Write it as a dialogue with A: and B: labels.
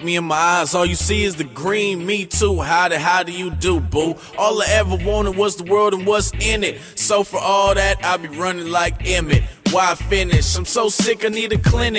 A: me in my eyes, all you see is the green. Me too, how do you do, boo? All I ever wanted was the world and what's in it. So for all that, I'll be running like Emmett. Why finish? I'm so sick, I need a clinic.